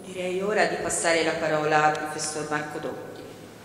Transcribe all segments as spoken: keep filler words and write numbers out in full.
Direi ora di passare la parola al professor Marco Dotti.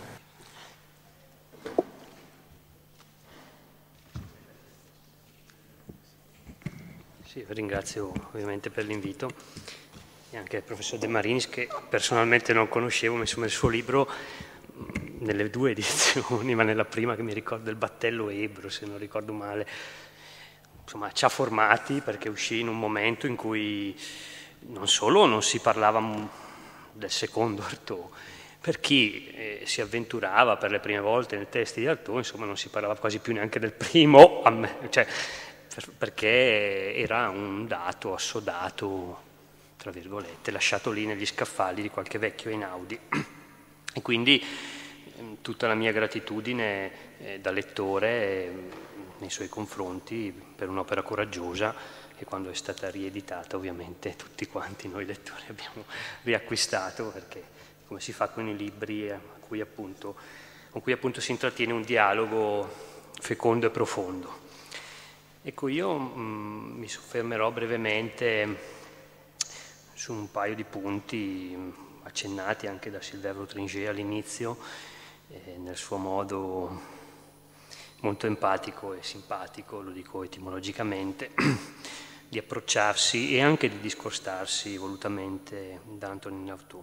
Sì, ringrazio ovviamente per l'invito e anche il professor De Marinis, che personalmente non conoscevo, ma insomma il suo libro nelle due edizioni, ma nella prima che mi ricordo, il Battello Ebro, se non ricordo male, insomma ci ha formati, perché uscì in un momento in cui non solo non si parlava del secondo Artaud, per chi eh, si avventurava per le prime volte nei testi di Artaud, insomma non si parlava quasi più neanche del primo, a me, cioè, per, perché era un dato assodato, tra virgolette, lasciato lì negli scaffali di qualche vecchio Einaudi. E quindi tutta la mia gratitudine eh, da lettore eh, nei suoi confronti per un'opera coraggiosa, che quando è stata rieditata ovviamente tutti quanti noi lettori abbiamo riacquistato, perché come si fa con i libri a cui appunto, con cui appunto si intrattiene un dialogo fecondo e profondo. Ecco, io mh, mi soffermerò brevemente su un paio di punti accennati anche da Sylvain Vautringer all'inizio, eh, nel suo modo molto empatico e simpatico, lo dico etimologicamente, di approcciarsi e anche di discostarsi volutamente da Antonin Artaud.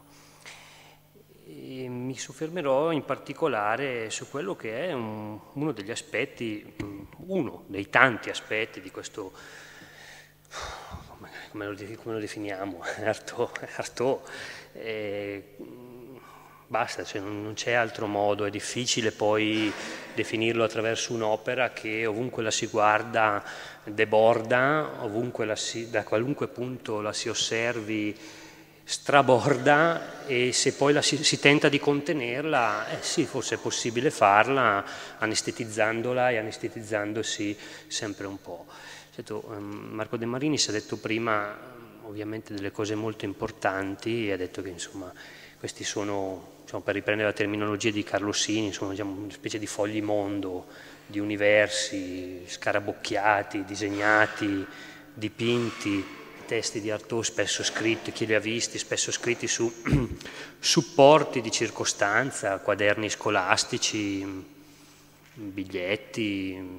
E mi soffermerò in particolare su quello che è un, uno degli aspetti, uno dei tanti aspetti di questo, come, come, lo, come lo definiamo, Artaud, Artaud eh, basta, cioè non, non c'è altro modo, è difficile poi definirlo attraverso un'opera che ovunque la si guarda deborda, ovunque la si, da qualunque punto la si osservi straborda, e se poi la si, si tenta di contenerla, eh sì, forse è possibile farla anestetizzandola e anestetizzandosi sempre un po'. Certo, Marco De Marinis ha detto prima ovviamente delle cose molto importanti e ha detto che insomma questi sono, diciamo, per riprendere la terminologia di Carlo Sini, sono diciamo, una specie di fogli mondo, di universi scarabocchiati, disegnati, dipinti, testi di Artaud spesso scritti, chi li ha visti, spesso scritti su supporti di circostanza, quaderni scolastici, biglietti,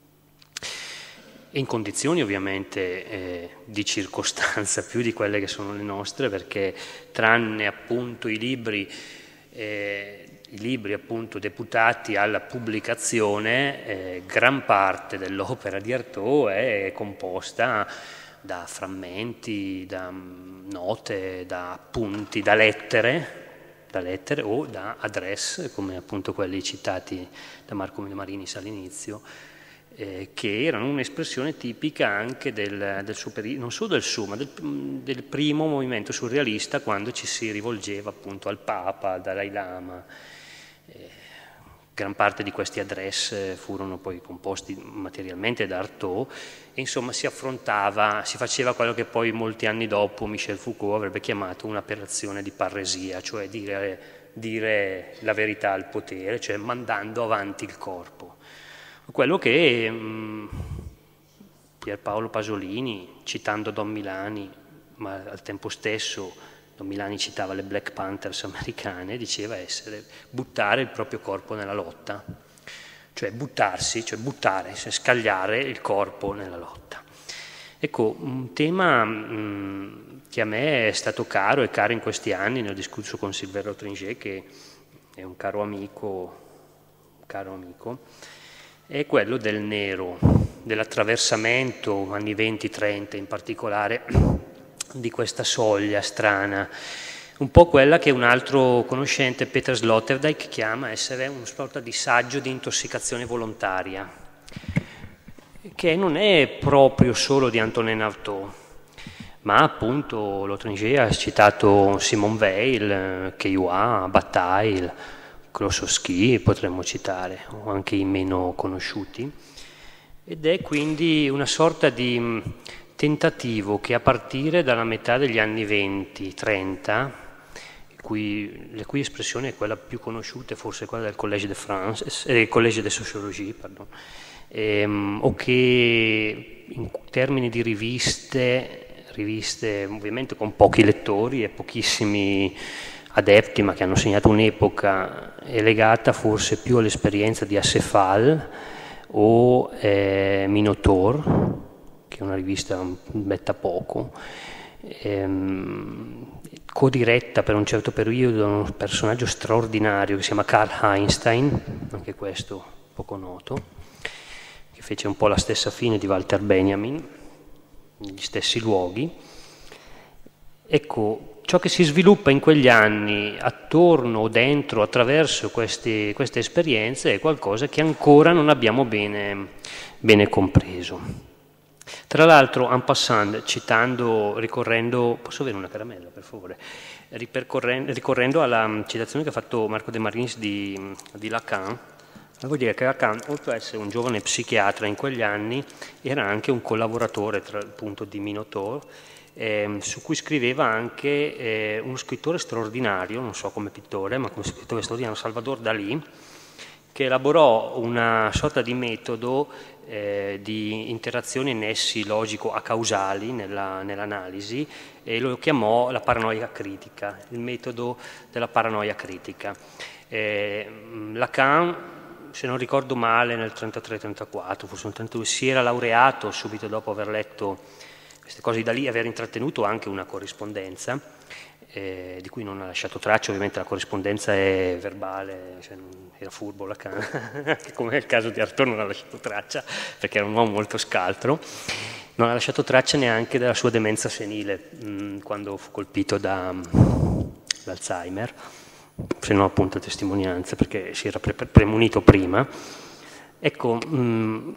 in condizioni ovviamente eh, di circostanza più di quelle che sono le nostre, perché tranne appunto i libri, eh, i libri appunto deputati alla pubblicazione, eh, gran parte dell'opera di Artaud è composta da frammenti, da note, da appunti, da lettere, da lettere o da address, come appunto quelli citati da Marco De Marinis all'inizio, eh, che erano un'espressione tipica anche del, del suo periodo, non solo del suo, ma del, del primo movimento surrealista, quando ci si rivolgeva appunto al Papa, al Dalai Lama. Eh, gran parte di questi address furono poi composti materialmente da Artaud, e insomma si affrontava, si faceva quello che poi molti anni dopo Michel Foucault avrebbe chiamato un'operazione di parresia, cioè dire, dire la verità al potere, cioè mandando avanti il corpo. Quello che mh, Pierpaolo Pasolini, citando Don Milani, ma al tempo stesso Don Milani citava le Black Panthers americane, diceva essere buttare il proprio corpo nella lotta, cioè buttarsi, cioè buttare, cioè scagliare il corpo nella lotta. Ecco, un tema mh, che a me è stato caro e caro in questi anni, ne ho discusso con Sylvain Vautringer, che è un caro amico, un caro amico, è quello del nero, dell'attraversamento, anni venti trenta in particolare, di questa soglia strana, un po' quella che un altro conoscente, Peter Sloterdijk, chiama essere una sorta di saggio di intossicazione volontaria, che non è proprio solo di Antonin Artaud, ma appunto Vautringer ha citato Simone Weil, Queyois, Bataille, Klossowski potremmo citare, o anche i meno conosciuti, ed è quindi una sorta di tentativo che a partire dalla metà degli anni venti trenta, cui, la cui espressione è quella più conosciuta, forse quella del Collège de France, eh, Collège de Sociologie, pardon, ehm, o che in termini di riviste riviste ovviamente con pochi lettori e pochissimi adepti, ma che hanno segnato un'epoca, è legata forse più all'esperienza di Acefal o eh, Minotaur, che è una rivista metta poco, ehm, codiretta per un certo periodo da un personaggio straordinario che si chiama Karl Einstein, anche questo poco noto, che fece un po' la stessa fine di Walter Benjamin, negli stessi luoghi. Ecco, ciò che si sviluppa in quegli anni attorno o dentro, attraverso questi, queste esperienze, è qualcosa che ancora non abbiamo bene, bene compreso. Tra l'altro, en passant, citando, ricorrendo, posso avere una caramella per favore? Ricorrendo alla citazione che ha fatto Marco De Marinis di, di Lacan, devo dire che Lacan, oltre ad essere un giovane psichiatra in quegli anni, era anche un collaboratore tra, appunto, di Minotaur, eh, su cui scriveva anche eh, uno scrittore straordinario, non so come pittore, ma come scrittore straordinario, Salvador Dalì, che elaborò una sorta di metodo eh, di interazioni e nessi logico-acausali nella, nell'analisi, e lo chiamò la paranoia critica, il metodo della paranoia critica. Eh, Lacan, se non ricordo male, nel trentatré trentaquattro, forse nel trentadue, si era laureato subito dopo aver letto queste cose da lì, aver intrattenuto anche una corrispondenza, eh, di cui non ha lasciato traccia. Ovviamente la corrispondenza è verbale, cioè era furbo Lacan, come è il caso di Artaud non ha lasciato traccia, perché era un uomo molto scaltro. Non ha lasciato traccia neanche della sua demenza senile, mh, quando fu colpito da, dall'Alzheimer, se no appunto testimonianze, perché si era pre premunito prima. Ecco, mh,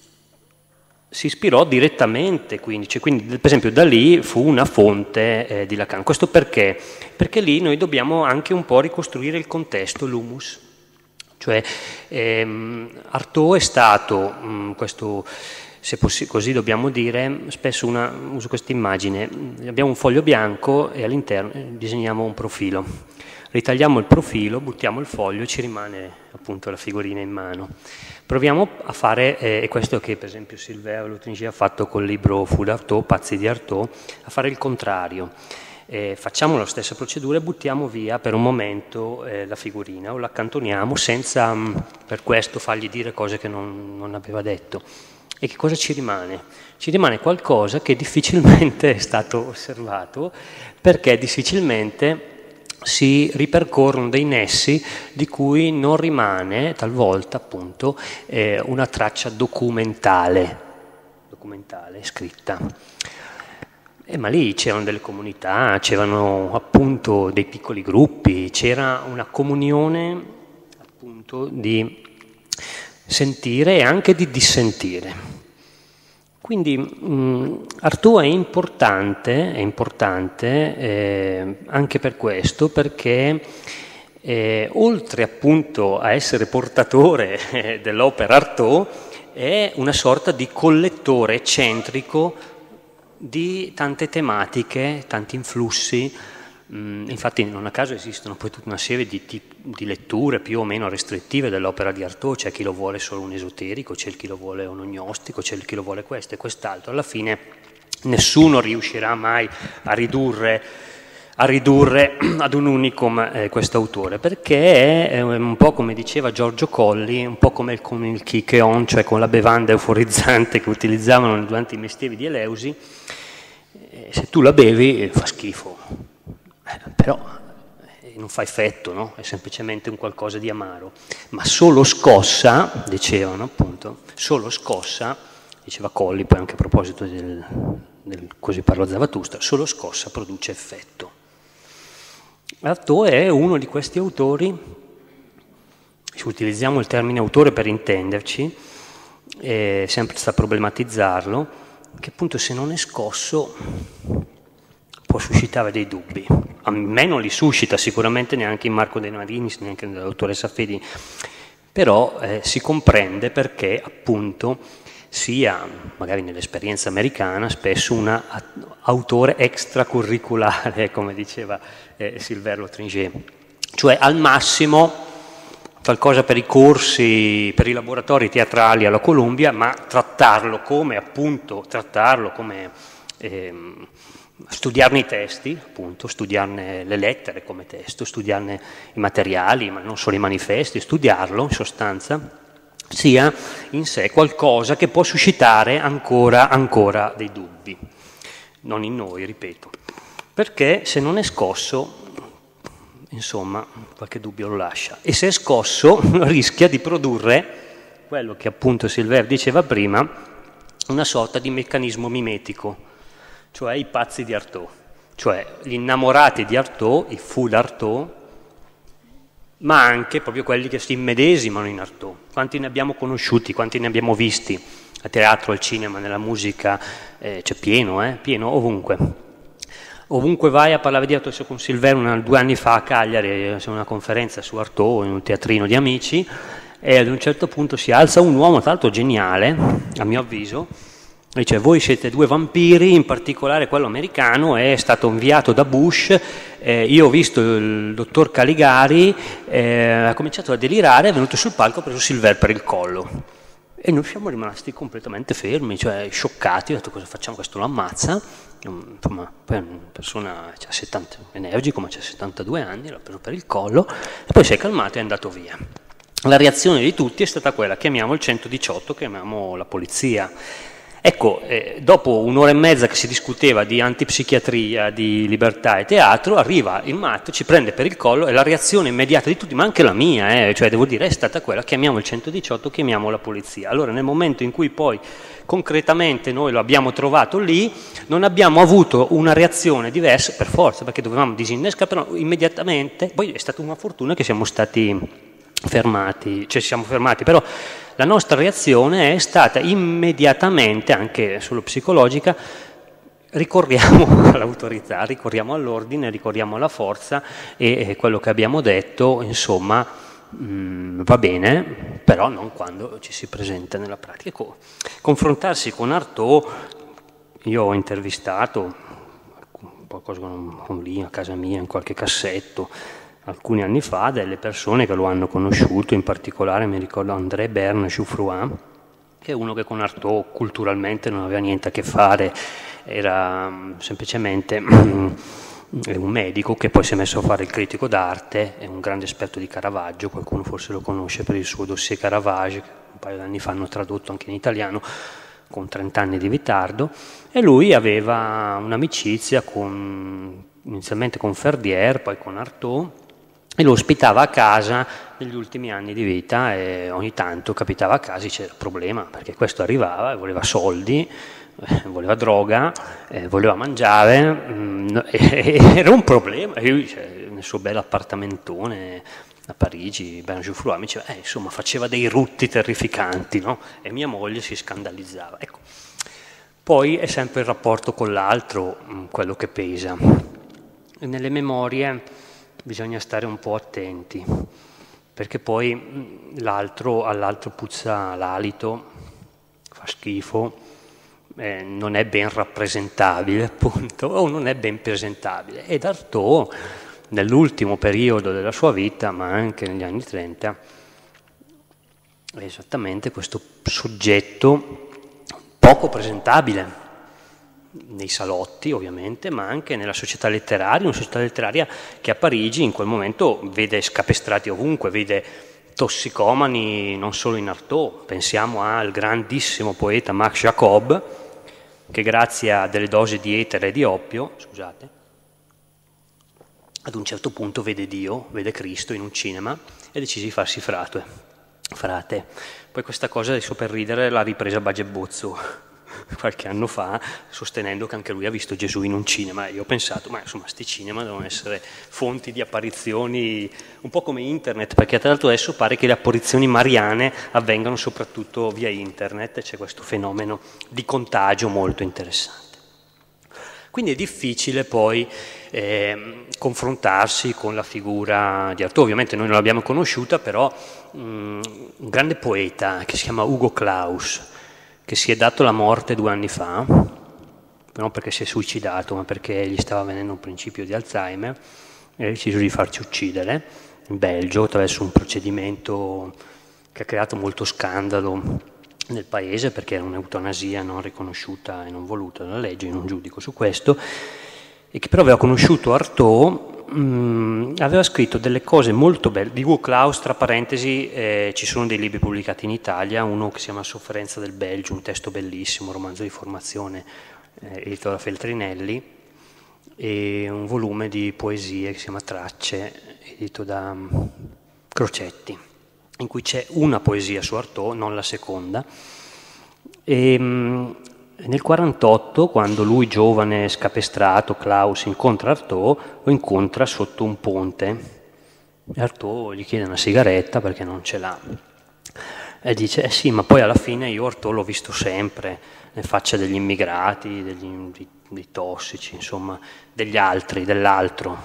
si ispirò direttamente, quindi, cioè, quindi per esempio da lì fu una fonte eh, di Lacan. Questo perché? Perché lì noi dobbiamo anche un po' ricostruire il contesto, l'humus. Cioè ehm, Artaud è stato, mh, questo, se così dobbiamo dire, spesso una, uso questa immagine, abbiamo un foglio bianco e all'interno disegniamo un profilo. Ritagliamo il profilo, buttiamo il foglio e ci rimane appunto la figurina in mano. Proviamo a fare, eh, e questo che per esempio Sylvain Loutringier ha fatto col libro Fu d'Artaud, Pazzi di Artaud, a fare il contrario. Eh, facciamo la stessa procedura e buttiamo via per un momento eh, la figurina o l'accantoniamo senza mh, per questo fargli dire cose che non, non aveva detto. E che cosa ci rimane? Ci rimane qualcosa che difficilmente è stato osservato, perché difficilmente si ripercorrono dei nessi di cui non rimane talvolta appunto eh, una traccia documentale, documentale scritta. Eh, ma lì c'erano delle comunità, c'erano appunto dei piccoli gruppi, c'era una comunione appunto di sentire e anche di dissentire. Quindi mh, Artaud è importante, è importante eh, anche per questo, perché eh, oltre appunto a essere portatore eh, dell'opera Artaud, è una sorta di collettore eccentrico di tante tematiche, tanti influssi. Mh, infatti non a caso esistono poi tutta una serie di, di letture più o meno restrittive dell'opera di Artaud. C'è chi lo vuole solo un esoterico, c'è chi lo vuole un gnostico, c'è chi lo vuole questo e quest'altro. Alla fine nessuno riuscirà mai a ridurre, a ridurre ad un unicum eh, questo autore, perché è un po' come diceva Giorgio Colli, un po' come il, con il chicheon, cioè con la bevanda euforizzante che utilizzavano durante i mestieri di Eleusi. Eh, se tu la bevi fa schifo. Però non fa effetto, no? È semplicemente un qualcosa di amaro. Ma solo scossa, dicevano appunto, solo scossa, diceva Colli, poi anche a proposito del, del Così parlò Zarathustra, solo scossa produce effetto. Artaud è uno di questi autori, se utilizziamo il termine autore per intenderci, è sempre sta a problematizzarlo, che appunto se non è scosso può suscitare dei dubbi. A me non li suscita sicuramente neanche in Marco De Marinis, neanche nella dottoressa Fedi, però eh, si comprende perché appunto sia, magari nell'esperienza americana, spesso un autore extracurriculare, come diceva eh, Sylvain Loutringier, cioè al massimo qualcosa per i corsi, per i laboratori teatrali alla Columbia, ma trattarlo come appunto, trattarlo come ehm, studiarne i testi, appunto, studiarne le lettere come testo, studiarne i materiali, ma non solo i manifesti, studiarlo in sostanza, sia in sé qualcosa che può suscitare ancora, ancora dei dubbi, non in noi, ripeto, perché se non è scosso, insomma, qualche dubbio lo lascia, e se è scosso rischia di produrre quello che appunto Silver diceva prima, una sorta di meccanismo mimetico, cioè i pazzi di Artaud, cioè gli innamorati di Artaud, i full Artaud, ma anche proprio quelli che si immedesimano in Artaud. Quanti ne abbiamo conosciuti, quanti ne abbiamo visti a teatro, al cinema, nella musica, eh, c'è pieno, eh, pieno ovunque. Ovunque vai a parlare di Artaud, con Silver una, due anni fa a Cagliari, c'è una conferenza su Artaud in un teatrino di amici, e ad un certo punto si alza un uomo, tra l'altro geniale, a mio avviso, dice: voi siete due vampiri, in particolare quello americano è stato inviato da Bush, eh, io ho visto il dottor Caligari, eh, ha cominciato a delirare, è venuto sul palco, ha preso Silver per il collo. E noi siamo rimasti completamente fermi, cioè scioccati, ho detto: cosa facciamo? Questo lo ammazza. Insomma, poi è una persona c'ha settanta, energico, ma c'ha settantadue anni, l'ha preso per il collo, e poi si è calmato e è andato via. La reazione di tutti è stata quella: chiamiamo il centodiciotto, chiamiamo la polizia. Ecco, eh, dopo un'ora e mezza che si discuteva di antipsichiatria, di libertà e teatro, arriva il matto, ci prende per il collo, e la reazione immediata di tutti, ma anche la mia, eh, cioè devo dire, è stata quella: chiamiamo il centodiciotto, chiamiamo la polizia. Allora, nel momento in cui poi concretamente noi lo abbiamo trovato lì, non abbiamo avuto una reazione diversa, per forza, perché dovevamo disinnescare, però immediatamente, poi è stata una fortuna che siamo stati fermati, cioè siamo fermati, però la nostra reazione è stata immediatamente, anche solo psicologica: ricorriamo all'autorità, ricorriamo all'ordine, ricorriamo alla forza, e quello che abbiamo detto, insomma, mh, va bene, però non quando ci si presenta nella pratica. Ecco, confrontarsi con Artaud, io ho intervistato qualcosa con, con lì a casa mia, in qualche cassetto, alcuni anni fa, delle persone che lo hanno conosciuto, in particolare mi ricordo André Berne Jouffroy, che è uno che con Artaud culturalmente non aveva niente a che fare, era semplicemente un medico che poi si è messo a fare il critico d'arte, è un grande esperto di Caravaggio, qualcuno forse lo conosce per il suo dossier Caravage, che un paio di anni fa hanno tradotto anche in italiano, con trenta anni di ritardo, e lui aveva un'amicizia con, inizialmente con Ferdier, poi con Artaud, e lo ospitava a casa negli ultimi anni di vita, e ogni tanto capitava a casa e c'era problema, perché questo arrivava e voleva soldi, eh, voleva droga, eh, voleva mangiare, mh, e, e era un problema. E lui, cioè, nel suo bel appartamentone a Parigi, Berne Jouffroy, mi diceva, eh, insomma, faceva dei rutti terrificanti, no? E mia moglie si scandalizzava. Ecco. Poi è sempre il rapporto con l'altro quello che pesa. E nelle memorie bisogna stare un po' attenti, perché poi l'altro, all'altro puzza l'alito, fa schifo, eh, non è ben rappresentabile, appunto, o non è ben presentabile. Ed Artaud, nell'ultimo periodo della sua vita, ma anche negli anni trenta, è esattamente questo soggetto poco presentabile, nei salotti ovviamente, ma anche nella società letteraria, una società letteraria che a Parigi in quel momento vede scapestrati ovunque, vede tossicomani non solo in Artaud. Pensiamo al grandissimo poeta Marc Jacob, che grazie a delle dosi di etere e di oppio, scusate, ad un certo punto vede Dio, vede Cristo in un cinema e decise di farsi frate. frate. Poi questa cosa, adesso per ridere, l'ha ripresa Baget-Bozzo qualche anno fa, sostenendo che anche lui ha visto Gesù in un cinema. E io ho pensato, ma insomma, sti cinema devono essere fonti di apparizioni un po' come internet, perché tra l'altro adesso pare che le apparizioni mariane avvengano soprattutto via internet, c'è questo fenomeno di contagio molto interessante. Quindi è difficile poi eh, confrontarsi con la figura di Artaud. Ovviamente noi non l'abbiamo conosciuta, però mh, un grande poeta che si chiama Hugo Claus, che si è dato la morte due anni fa, non perché si è suicidato, ma perché gli stava venendo un principio di Alzheimer, e ha deciso di farci uccidere in Belgio attraverso un procedimento che ha creato molto scandalo nel paese, perché era un'eutanasia non riconosciuta e non voluta dalla legge, io non giudico su questo, e che però aveva conosciuto Artaud, mh, aveva scritto delle cose molto belle. Di Hugo Claus, tra parentesi, eh, ci sono dei libri pubblicati in Italia, uno che si chiama Sofferenza del Belgio, un testo bellissimo, un romanzo di formazione eh, edito da Feltrinelli, e un volume di poesie che si chiama Tracce, edito da um, Crocetti, in cui c'è una poesia su Artaud, non la seconda. E, um, nel quarantotto, quando lui, giovane, scapestrato, Claus, incontra Artaud, lo incontra sotto un ponte. E Artaud gli chiede una sigaretta perché non ce l'ha. E dice, eh sì, ma poi alla fine io Artaud l'ho visto sempre, nelle facce degli immigrati, degli, dei, dei tossici, insomma, degli altri, dell'altro.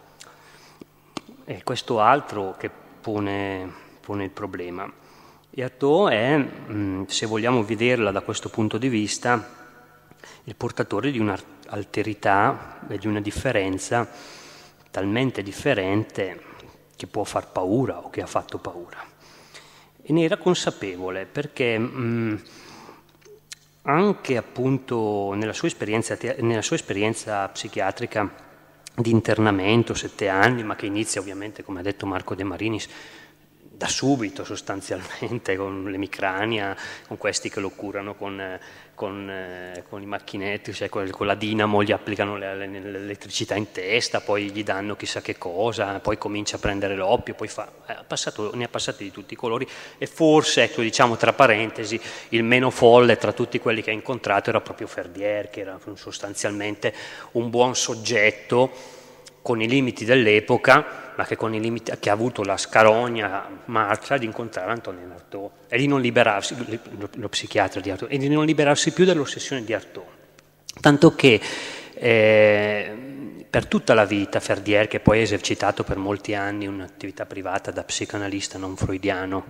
E questo altro che pone, pone il problema. E Artaud è, se vogliamo vederla da questo punto di vista, il portatore di un'alterità e di una differenza talmente differente che può far paura o che ha fatto paura. E ne era consapevole perché mh, anche appunto nella sua esperienza, nella sua esperienza psichiatrica di internamento, sette anni, ma che inizia ovviamente, come ha detto Marco De Marinis, da subito sostanzialmente, con l'emicrania, con questi che lo curano con, con, con i macchinetti, cioè con la dinamo, gli applicano l'elettricità in testa, poi gli danno chissà che cosa, poi comincia a prendere l'oppio, poi fa, ha passato, ne ha passati di tutti i colori, e forse, ecco, diciamo tra parentesi, il meno folle tra tutti quelli che ha incontrato era proprio Ferdier, che era sostanzialmente un buon soggetto con i limiti dell'epoca, ma che, con i limiti, che ha avuto la scarogna marcia di incontrare Antonin Artaud e di non liberarsi, lo, lo psichiatra di Artaud, e di non liberarsi più dell'ossessione di Artaud. Tanto che eh, per tutta la vita Ferdier, che poi ha esercitato per molti anni un'attività privata da psicanalista non freudiano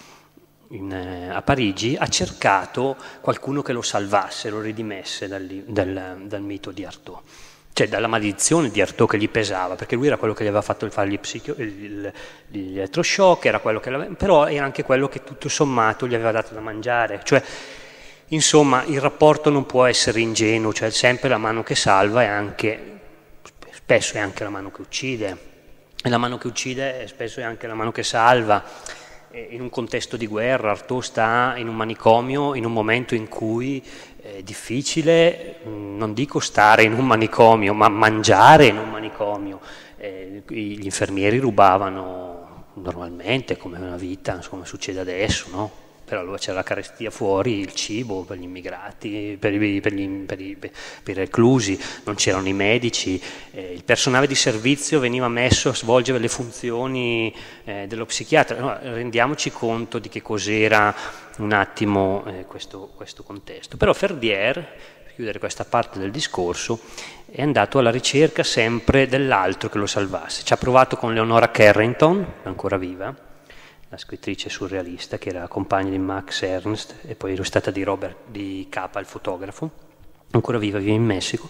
in, eh, a Parigi, ha cercato qualcuno che lo salvasse, lo redimesse dal, dal, dal mito di Artaud. Cioè dalla maledizione di Artaud che gli pesava, perché lui era quello che gli aveva fatto fare gli, psichio, gli, gli elettroshock, era quello che però era anche quello che tutto sommato gli aveva dato da mangiare. Cioè, insomma, il rapporto non può essere ingenuo, cioè sempre la mano che salva è anche, spesso è anche la mano che uccide, e la mano che uccide spesso è anche la mano che salva. In un contesto di guerra Artaud sta in un manicomio in un momento in cui è difficile, non dico stare in un manicomio, ma mangiare in un manicomio. Eh, gli infermieri rubavano normalmente, come una vita, come succede adesso, no? Però allora c'era la carestia fuori, il cibo per gli immigrati, per i, per gli, per i, per i reclusi, non c'erano i medici, eh, il personale di servizio veniva messo a svolgere le funzioni eh, dello psichiatra. No, rendiamoci conto di che cos'era un attimo eh, questo, questo contesto. Però Ferdier, per chiudere questa parte del discorso, è andato alla ricerca sempre dell'altro che lo salvasse. Ci ha provato con Leonora Carrington, ancora viva, la scrittrice surrealista che era compagna di Max Ernst e poi era stata di Robert di Capa, il fotografo, ancora viva, vive in Messico,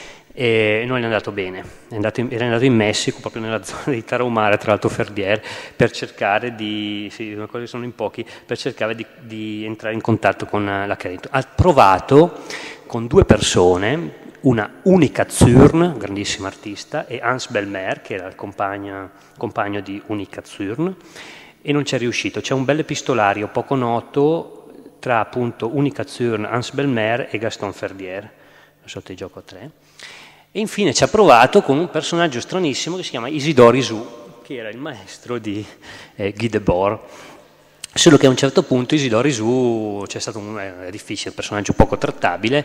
e non gli è andato bene. È andato in, era andato in Messico, proprio nella zona di Tarahumara, tra l'altro Ferdier, per cercare di, sì, una cosa che sono in pochi, per cercare di, di entrare in contatto con la Carrington. Ha provato con due persone, una Unica Zürn, grandissima artista, e Hans Bellmer, che era il compagno, compagno di Unica Zürn, e non c'è riuscito. C'è un bel epistolario poco noto tra appunto Unica Zürn, Hans Bellmer e Gaston Ferdier, sotto il gioco a tre. E infine ci ha provato con un personaggio stranissimo che si chiama Isidore Isou, che era il maestro di eh, Guy Debord. Solo che a un certo punto Isidore Isou, c'è stato un è difficile, un personaggio poco trattabile,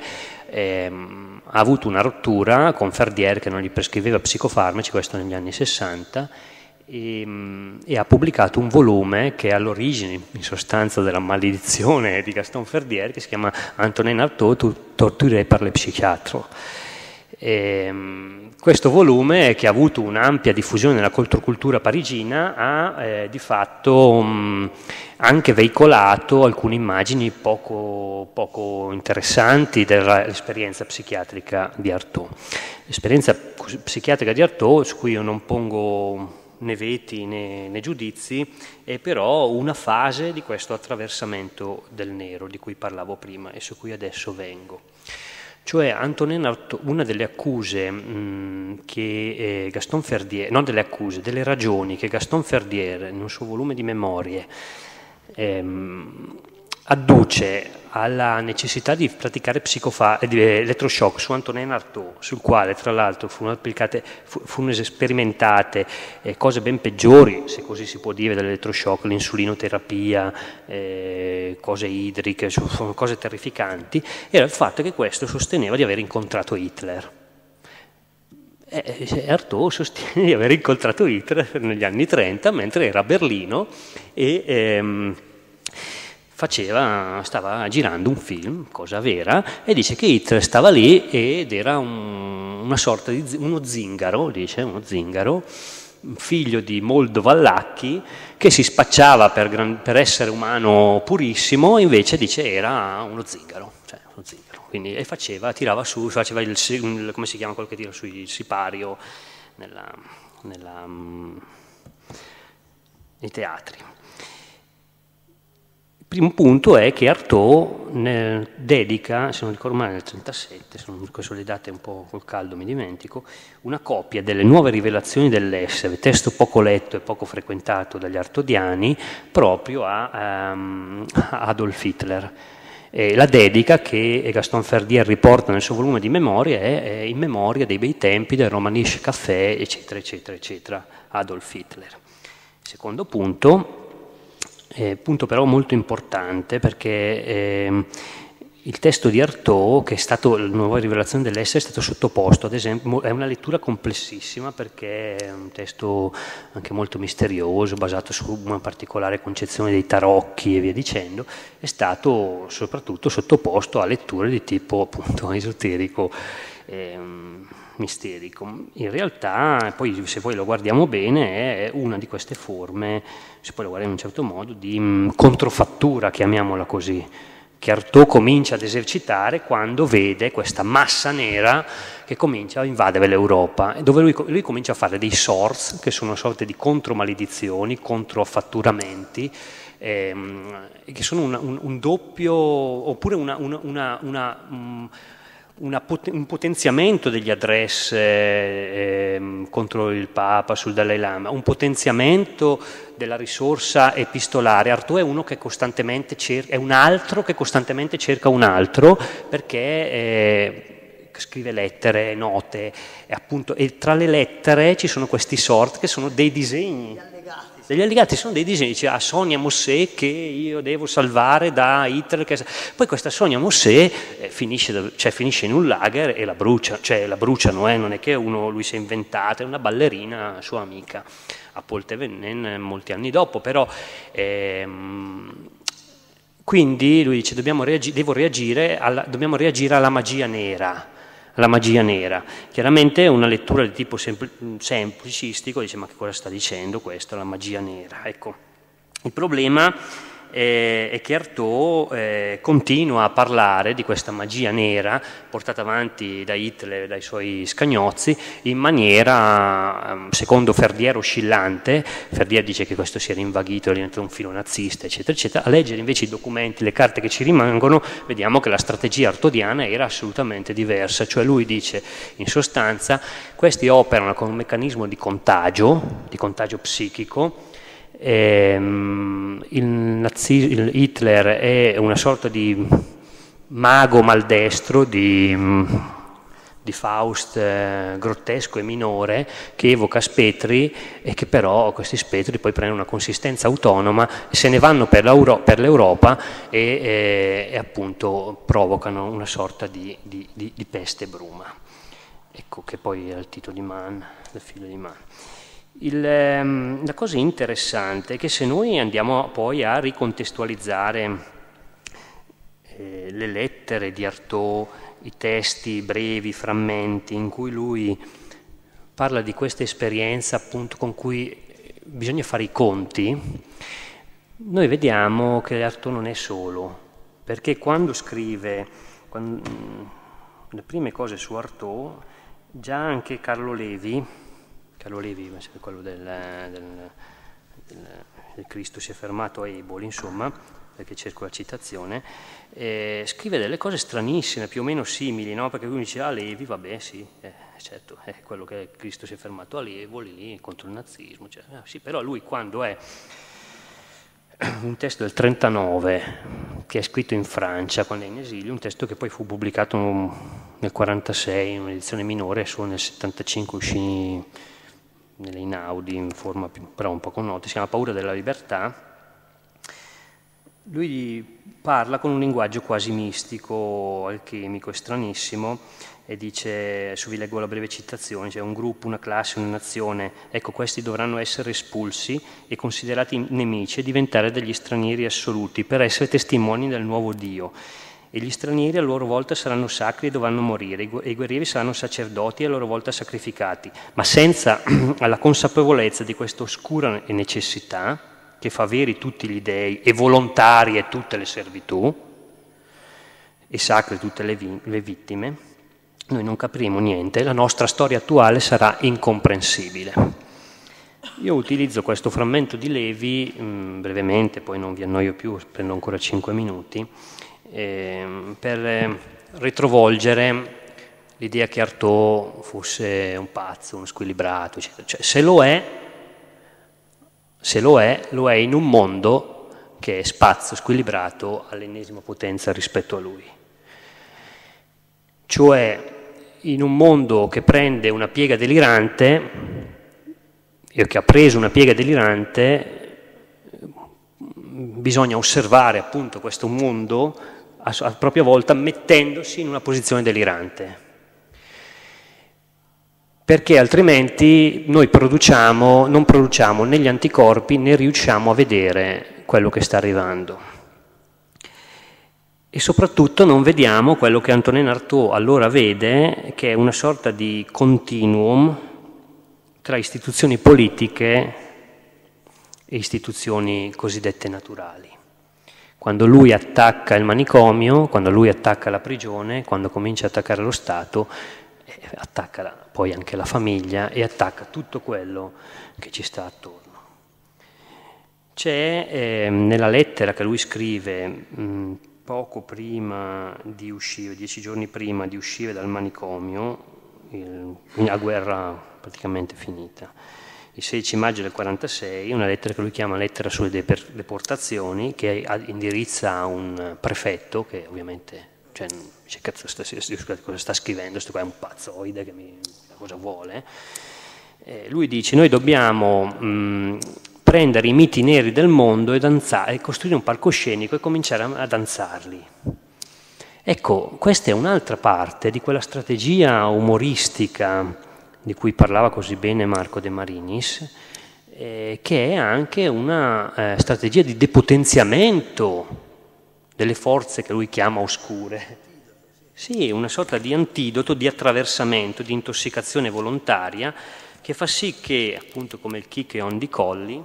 ehm, ha avuto una rottura con Ferdier che non gli prescriveva psicofarmaci, questo negli anni sessanta, E, e ha pubblicato un volume che è all'origine, in sostanza, della maledizione di Gaston Ferdier, che si chiama Antonin Artaud, torturé par les psychiatres. E, questo volume, che ha avuto un'ampia diffusione nella controcultura parigina, ha eh, di fatto mh, anche veicolato alcune immagini poco, poco interessanti dell'esperienza psichiatrica di Artaud. L'esperienza psichiatrica di Artaud, su cui io non pongo né veti né, né giudizi, è però una fase di questo attraversamento del nero di cui parlavo prima e su cui adesso vengo. Cioè Antonin Artaud, una delle accuse mh, che eh, Gaston Ferdier, non delle accuse, delle ragioni che Gaston Ferdier in un suo volume di memorie ehm, adduce alla necessità di praticare psicofa- di elettroshock su Antonin Artaud, sul quale tra l'altro furono applicate, fu- furono sperimentate eh, cose ben peggiori, se così si può dire, dell'elettroshock, l'insulinoterapia, eh, cose idriche, sono cose terrificanti, era il fatto che questo sosteneva di aver incontrato Hitler. Eh, Artaud sostiene di aver incontrato Hitler negli anni trenta mentre era a Berlino e ehm, Faceva, stava girando un film, cosa vera, e dice che Hitler stava lì ed era un, una sorta di uno zingaro, dice, uno zingaro, figlio di molto vallacchi, che si spacciava per, gran, per essere umano purissimo, e invece dice era uno zingaro, cioè uno zingaro. Quindi, e faceva, tirava su, faceva il, il come si chiama quello che tira su il sipario nella, nella, nei teatri. Il primo punto è che Artaud nel, dedica, se non ricordo male nel trentasette, se non ricordo le date un po' col caldo mi dimentico, una copia delle nuove rivelazioni dell'essere, testo poco letto e poco frequentato dagli artodiani, proprio a, um, a Adolf Hitler. E la dedica che Gaston Ferdier riporta nel suo volume di memorie è, è in memoria dei bei tempi del Romanich Café, eccetera, eccetera, eccetera, Adolf Hitler. Secondo punto, Eh, punto però molto importante, perché eh, il testo di Artaud, che è stato la nuova rivelazione dell'essere, è stato sottoposto, ad esempio, è una lettura complessissima perché è un testo anche molto misterioso, basato su una particolare concezione dei tarocchi e via dicendo, è stato soprattutto sottoposto a letture di tipo appunto esoterico, ehm, misterico. In realtà, poi se poi lo guardiamo bene, è una di queste forme, se poi lo guardiamo in un certo modo, di mh, controfattura, chiamiamola così, che Artaud comincia ad esercitare quando vede questa massa nera che comincia a invadere l'Europa, dove lui, lui comincia a fare dei sorts, che sono una sorta di contromaledizioni, controaffatturamenti, ehm, che sono una, un, un doppio, oppure una... una, una, una um, Una, un potenziamento degli address eh, eh, contro il Papa, sul Dalai Lama, un potenziamento della risorsa epistolare. Artaud è uno che costantemente cerca, è un altro che costantemente cerca un altro, perché eh, scrive lettere, note, e, appunto, e tra le lettere ci sono questi sort che sono dei disegni. Degli allegati sono dei disegni, dice, ah, Sonia Mosè che io devo salvare da Hitler, che... poi questa Sonia Mosè eh, finisce, cioè, finisce in un lager e la brucia, cioè la bruciano, eh, non è che uno lui si è inventata, è una ballerina sua amica a Poltevennen molti anni dopo, però ehm, quindi lui dice dobbiamo, reagi- devo reagire alla, dobbiamo reagire alla magia nera. La magia nera. Chiaramente una lettura di tipo sempl- semplicistico dice ma che cosa sta dicendo questo, la magia nera? Ecco, il problema eh, è che Artaud eh, continua a parlare di questa magia nera portata avanti da Hitler e dai suoi scagnozzi in maniera, secondo Ferdier, oscillante. Ferdier dice che questo si era invaghito, è diventato un filo nazista, eccetera, eccetera. A leggere invece i documenti, le carte che ci rimangono, vediamo che la strategia artodiana era assolutamente diversa. Cioè lui dice, in sostanza, questi operano con un meccanismo di contagio, di contagio psichico. Ehm, il, nazi, il Hitler è una sorta di mago maldestro, di, di Faust eh, grottesco e minore, che evoca spettri e che però questi spettri poi prendono una consistenza autonoma e se ne vanno per, per l'Europa e, e, e appunto provocano una sorta di, di, di, di peste bruma. Ecco che poi è il titolo di Mann, del figlio di Mann. Il, ehm, la cosa interessante è che se noi andiamo poi a ricontestualizzare eh, le lettere di Artaud, i testi brevi, frammenti, in cui lui parla di questa esperienza appunto con cui bisogna fare i conti, noi vediamo che Artaud non è solo, perché quando scrive quando, le prime cose su Artaud, già anche Carlo Levi Carlo Levi, quello del, del, del, del Cristo si è fermato a Eboli, insomma, perché cerco la citazione, eh, scrive delle cose stranissime, più o meno simili, no? Perché lui dice, ah, Levi, vabbè, sì, eh, certo, è quello che Cristo si è fermato a Eboli, lì, contro il nazismo, cioè, eh, sì, però lui quando è un testo del trentanove, che è scritto in Francia, quando è in esilio, un testo che poi fu pubblicato nel quarantasei, in un'edizione minore, solo nel settantacinque uscì nelle Inaudi, in forma più, però un po' con note, si chiama Paura della libertà. Lui parla con un linguaggio quasi mistico, alchemico e stranissimo, e dice, adesso vi leggo la breve citazione, c'è un gruppo, una classe, una nazione, ecco, questi dovranno essere espulsi e considerati nemici e diventare degli stranieri assoluti per essere testimoni del nuovo Dio. E gli stranieri a loro volta saranno sacri e dovranno morire, e i guerrieri saranno sacerdoti e a loro volta sacrificati, ma senza la consapevolezza di questa oscura necessità che fa veri tutti gli dei e volontarie tutte le servitù e sacre tutte le, vi- le vittime, noi non capiremo niente, la nostra storia attuale sarà incomprensibile. Io utilizzo questo frammento di Levi mh, brevemente, poi non vi annoio più, prendo ancora cinque minuti, eh, per ritrovolgere l'idea che Artaud fosse un pazzo, uno squilibrato, eccetera. Cioè, se lo è, se lo è, lo è in un mondo che è spazio squilibrato all'ennesima potenza rispetto a lui. Cioè, in un mondo che prende una piega delirante, e che ha preso una piega delirante, bisogna osservare appunto questo mondo a, a propria volta mettendosi in una posizione delirante. Perché altrimenti noi produciamo, non produciamo né gli anticorpi né riusciamo a vedere quello che sta arrivando. E soprattutto non vediamo quello che Antonin Artaud allora vede, che è una sorta di continuum tra istituzioni politiche e istituzioni cosiddette naturali. Quando lui attacca il manicomio, quando lui attacca la prigione, quando comincia a attaccare lo Stato, eh, attacca la, poi anche la famiglia e attacca tutto quello che ci sta attorno. C'è eh, nella lettera che lui scrive mh, poco prima di uscire, dieci giorni prima di uscire dal manicomio, il, la guerra praticamente finita, il sedici maggio del quarantasei, una lettera che lui chiama lettera sulle deportazioni, che indirizza a un prefetto che ovviamente, cioè, dice, cazzo, sta, cosa sta scrivendo, questo qua è un pazzoide che mi, cosa vuole. Eh, lui dice, noi dobbiamo mh, prendere i miti neri del mondo e, danzare, e costruire un palcoscenico e cominciare a, a danzarli. Ecco, questa è un'altra parte di quella strategia umoristica di cui parlava così bene Marco De Marinis, eh, che è anche una eh, strategia di depotenziamento delle forze che lui chiama oscure. Sì, una sorta di antidoto, di attraversamento, di intossicazione volontaria, che fa sì che, appunto come il Kikeon di Colli,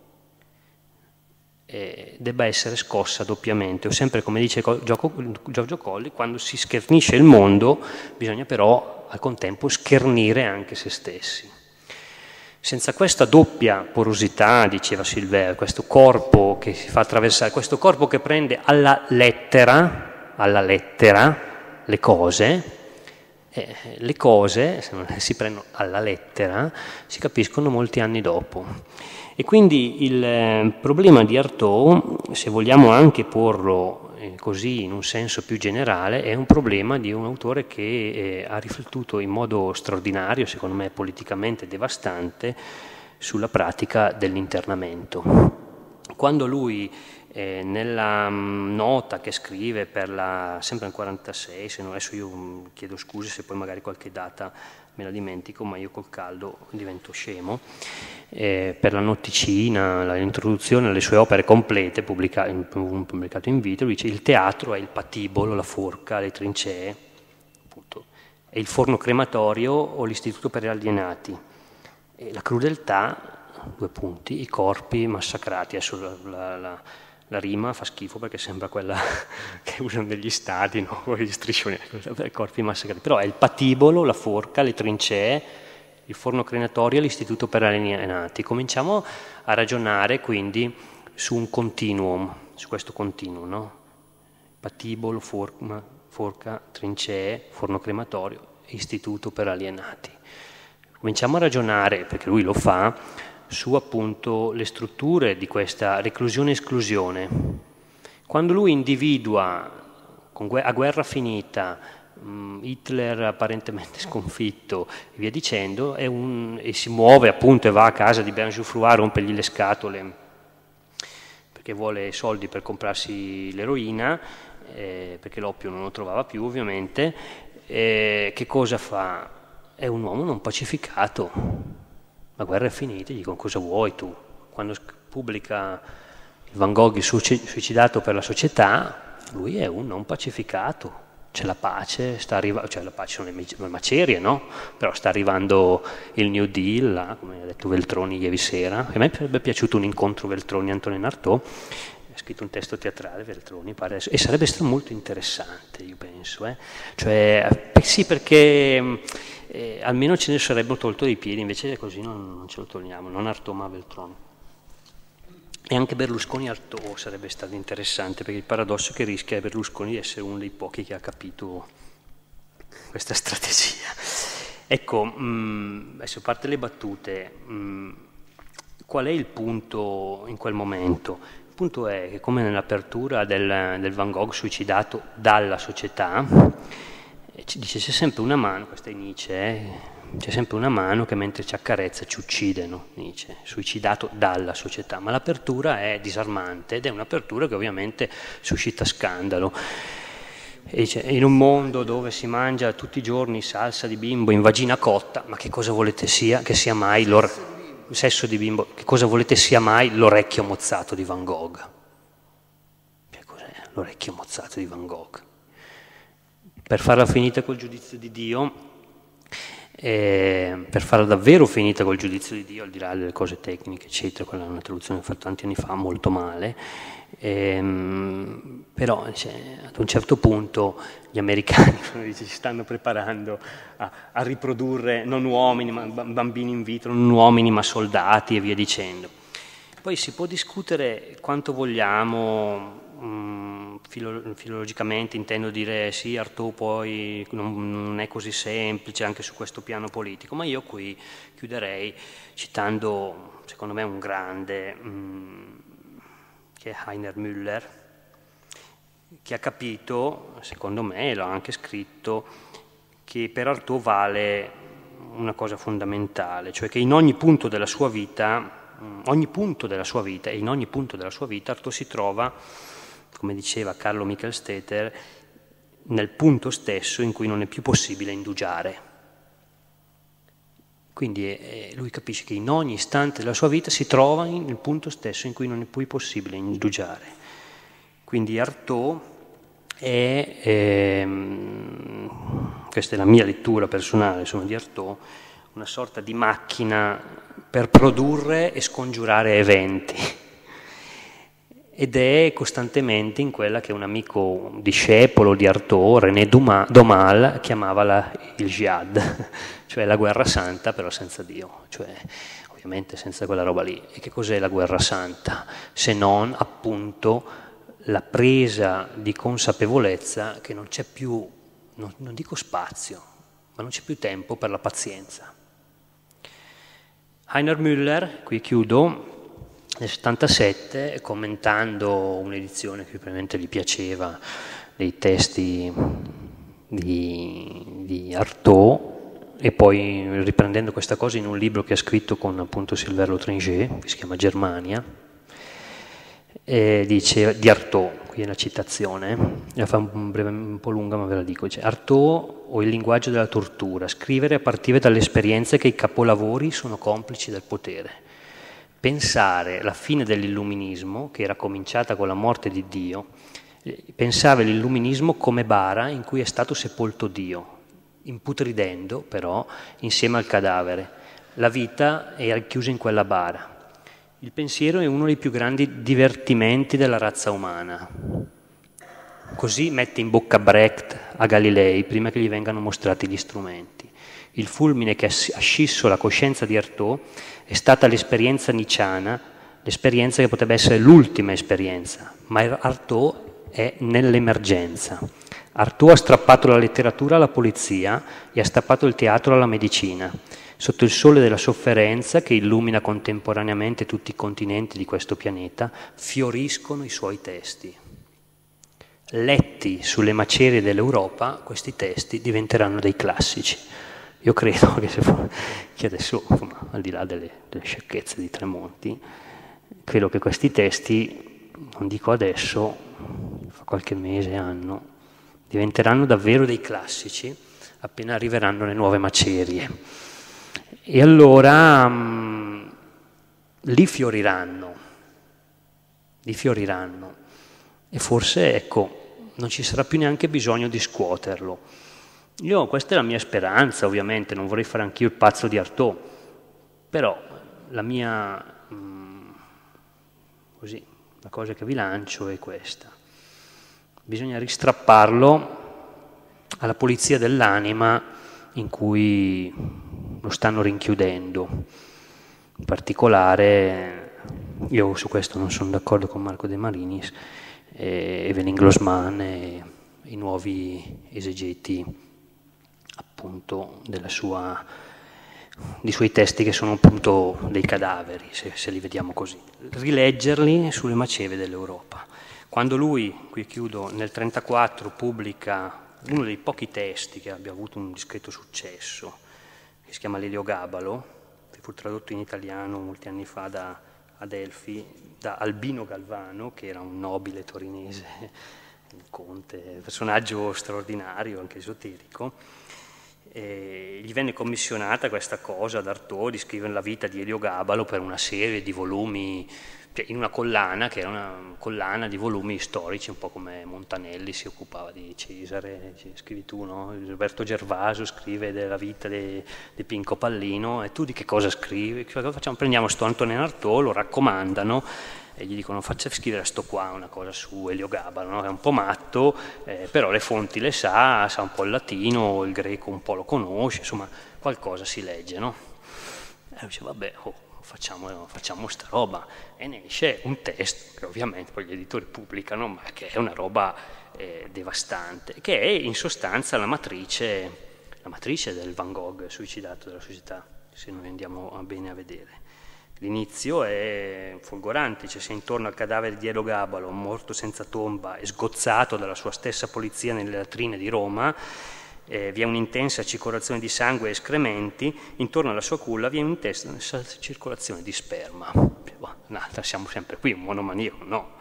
eh, debba essere scossa doppiamente, o sempre come dice Giorgio Colli, quando si schernisce il mondo bisogna però al contempo schernire anche se stessi. Senza questa doppia porosità, diceva Silver, questo corpo che si fa attraversare, questo corpo che prende alla lettera, alla lettera le cose, eh, le cose, se non si prendono alla lettera, si capiscono molti anni dopo. E quindi il eh, problema di Artaud, se vogliamo anche porlo eh, così in un senso più generale, è un problema di un autore che eh, ha riflettuto in modo straordinario, secondo me politicamente devastante, sulla pratica dell'internamento. Quando lui eh, nella mh, nota che scrive per la, sempre nel quarantasei, se no adesso io mh, chiedo scuse se poi magari qualche data me la dimentico, ma io col caldo divento scemo, eh, per la noticina, l'introduzione alle sue opere complete, pubblicate in, pubblicato in video, lui dice il teatro è il patibolo, la forca, le trincee, appunto, è il forno crematorio o l'istituto per gli alienati, e la crudeltà, due punti, i corpi massacrati. Adesso la, la, la, la rima fa schifo perché sembra quella che usano negli stadi, no? Gli striscioni, i corpi massacrati, però è il patibolo, la forca, le trincee, il forno crematorio e l'istituto per alienati. Cominciamo a ragionare quindi su un continuum, su questo continuum, no? Patibolo, forma, forca, trincee, forno crematorio, istituto per alienati. Cominciamo a ragionare, perché lui lo fa, su appunto le strutture di questa reclusione-esclusione. Quando lui individua con, a guerra finita, um, Hitler apparentemente sconfitto e via dicendo, è un, e si muove appunto e va a casa di Bernard Jouffroy a rompergli le scatole perché vuole soldi per comprarsi l'eroina, eh, perché l'oppio non lo trovava più ovviamente, eh, che cosa fa? È un uomo non pacificato, la guerra è finita, gli dicono cosa vuoi tu? Quando pubblica il Van Gogh il suicidato per la società, lui è un non pacificato, c'è la pace, sta arrivando, cioè la pace sono le macerie, no? Però sta arrivando il New Deal, là, come ha detto Veltroni ieri sera. A me sarebbe piaciuto un incontro Veltroni-Antonin Artaud, ha scritto un testo teatrale Veltroni, pare, e sarebbe stato molto interessante, io penso. Eh? Cioè, sì, perché eh, almeno ce ne sarebbero tolto dei piedi, invece così non, non ce lo togliamo, non Artaud ma Veltroni. E anche Berlusconi-Artaud sarebbe stato interessante, perché il paradosso è che rischia Berlusconi di essere uno dei pochi che ha capito questa strategia. Ecco, mh, adesso a parte le battute, mh, qual è il punto in quel momento? Il punto è che, come nell'apertura del, del Van Gogh suicidato dalla società, dice c'è sempre una mano, questa è Nietzsche, eh, c'è sempre una mano che mentre ci accarezza ci uccide, no? Nietzsche, suicidato dalla società, ma l'apertura è disarmante ed è un'apertura che ovviamente suscita scandalo. E dice, in un mondo dove si mangia tutti i giorni salsa di bimbo in vagina cotta, ma che cosa volete sia che sia mai l'orecchio sesso di bimbo, che cosa volete sia mai l'orecchio mozzato di Van Gogh? Che cos'è l'orecchio mozzato di Van Gogh? Per farla finita col giudizio di Dio, eh, per farla davvero finita col giudizio di Dio, al di là delle cose tecniche, eccetera, quella è una traduzione fatta tanti anni fa, molto male, ehm, però cioè, ad un certo punto gli americani si stanno preparando a, a riprodurre non uomini, ma bambini in vitro, non uomini ma soldati e via dicendo. Poi si può discutere quanto vogliamo, mh, filo, filologicamente intendo dire sì, Artaud poi non, non è così semplice anche su questo piano politico, ma io qui chiuderei citando secondo me un grande, mh, che è Heiner Müller, che ha capito, secondo me, l'ha anche scritto, che per Artaud vale una cosa fondamentale, cioè che in ogni punto della sua vita, ogni punto della sua vita, e in ogni punto della sua vita Artaud si trova, come diceva Carlo Michelstetter, nel punto stesso in cui non è più possibile indugiare. Quindi eh, lui capisce che in ogni istante della sua vita si trova nel punto stesso in cui non è più possibile indugiare. Quindi Artaud è, ehm, questa è la mia lettura personale insomma, di Artaud, una sorta di macchina per produrre e scongiurare eventi, ed è costantemente in quella che un amico discepolo di Artaud, René Domal, chiamava la, il jihad, cioè la guerra santa però senza Dio, cioè ovviamente senza quella roba lì. E che cos'è la guerra santa? Se non appunto la presa di consapevolezza che non c'è più, non, non dico spazio, ma non c'è più tempo per la pazienza. Heiner Müller, qui chiudo, nel settantasette, commentando un'edizione che probabilmente gli piaceva dei testi di, di Artaud, e poi riprendendo questa cosa in un libro che ha scritto con appunto Sylvain Lotringer, che si chiama Germania, e dice di Artaud, qui è la citazione, la fa un, breve, un po' lunga ma ve la dico, dice Artaud o il linguaggio della tortura, scrivere a partire dalle esperienze che i capolavori sono complici del potere, pensare la fine dell'illuminismo, che era cominciata con la morte di Dio, pensare l'illuminismo come bara in cui è stato sepolto Dio, imputridendo però insieme al cadavere, la vita era chiusa in quella bara. Il pensiero è uno dei più grandi divertimenti della razza umana. Così mette in bocca Brecht a Galilei prima che gli vengano mostrati gli strumenti. Il fulmine che ha scisso la coscienza di Artaud è stata l'esperienza nicciana, l'esperienza che potrebbe essere l'ultima esperienza, ma Artaud è nell'emergenza. Artaud ha strappato la letteratura alla polizia e ha strappato il teatro alla medicina. Sotto il sole della sofferenza che illumina contemporaneamente tutti i continenti di questo pianeta, fioriscono i suoi testi. Letti sulle macerie dell'Europa, questi testi diventeranno dei classici. Io credo che, se, che adesso, insomma, al di là delle, delle sciocchezze di Tremonti, credo che questi testi, non dico adesso, fra qualche mese, anno, diventeranno davvero dei classici appena arriveranno le nuove macerie. E allora mh, li fioriranno, li fioriranno. E forse, ecco, non ci sarà più neanche bisogno di scuoterlo. Io, questa è la mia speranza, ovviamente, non vorrei fare anch'io il pazzo di Artaud, però la mia, mh, così, la cosa che vi lancio è questa. Bisogna ristrapparlo alla polizia dell'anima in cui lo stanno rinchiudendo. In particolare, io su questo non sono d'accordo con Marco De Marinis, e Evelyn Grossman e i nuovi esegeti appunto della sua, dei suoi testi che sono appunto dei cadaveri, se, se li vediamo così. Rileggerli sulle macerie dell'Europa. Quando lui, qui chiudo, nel trentaquattro pubblica uno dei pochi testi che abbia avuto un discreto successo, che si chiama L'Eliogabalo, che fu tradotto in italiano molti anni fa da Adelphi, da Albino Galvano, che era un nobile torinese, il conte, personaggio straordinario, anche esoterico. E gli venne commissionata questa cosa da Artaud di scrivere la vita di Eliogabalo per una serie di volumi, cioè in una collana che era una collana di volumi storici, un po' come Montanelli si occupava di Cesare, scrivi tu, no? Roberto Gervaso scrive della vita di, di Pinco Pallino, e tu di che cosa scrivi? Facciamo, prendiamo sto Antonin Artaud, lo raccomandano e gli dicono faccia scrivere a sto qua una cosa su Eliogabalo, no? È un po' matto, eh, però le fonti le sa, sa un po' il latino, il greco un po' lo conosce, insomma qualcosa si legge, no? E lui dice vabbè, oh, facciamo, facciamo sta roba, e ne esce un testo che ovviamente poi gli editori pubblicano, ma che è una roba eh, devastante, che è in sostanza la matrice, la matrice del Van Gogh suicidato della società, se noi andiamo a bene a vedere. L'inizio è folgorante, cioè se intorno al cadavere di Eliogabalo, morto senza tomba e sgozzato dalla sua stessa polizia nelle latrine di Roma, eh, vi è un'intensa circolazione di sangue e escrementi, intorno alla sua culla vi è un'intensa circolazione di sperma. No, siamo sempre qui, un monomaniaco, no.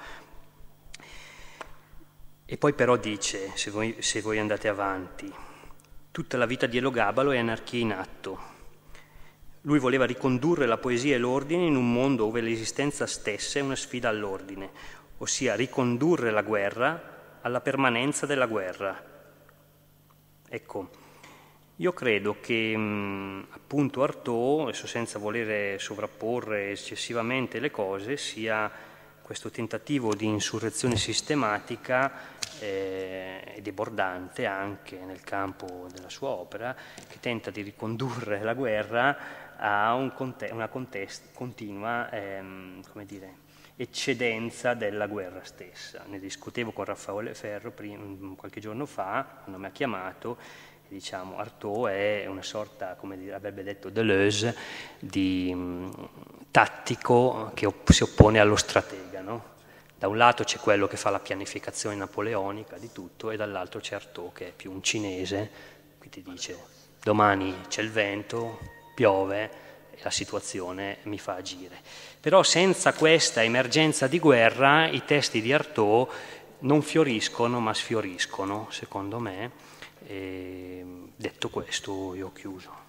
E poi però dice, se voi, se voi andate avanti, tutta la vita di Eliogabalo è anarchia in atto. Lui voleva ricondurre la poesia e l'ordine in un mondo dove l'esistenza stessa è una sfida all'ordine, ossia ricondurre la guerra alla permanenza della guerra. Ecco, io credo che mh, appunto Artaud, adesso senza volere sovrapporre eccessivamente le cose, sia questo tentativo di insurrezione sistematica eh, e debordante anche nel campo della sua opera, che tenta di ricondurre la guerra a un conte- una contest- continua ehm, come dire, eccedenza della guerra stessa. Ne discutevo con Raffaele Ferro prima, qualche giorno fa, quando mi ha chiamato, e diciamo Artaud è una sorta, come dire, avrebbe detto Deleuze, di mh, tattico che op- si oppone allo stratega, no? Da un lato c'è quello che fa la pianificazione napoleonica di tutto, e dall'altro c'è Artaud che è più un cinese, che ti dice domani c'è il vento, piove e la situazione mi fa agire. Però senza questa emergenza di guerra i testi di Artaud non fioriscono ma sfioriscono, secondo me. E detto questo io ho chiuso.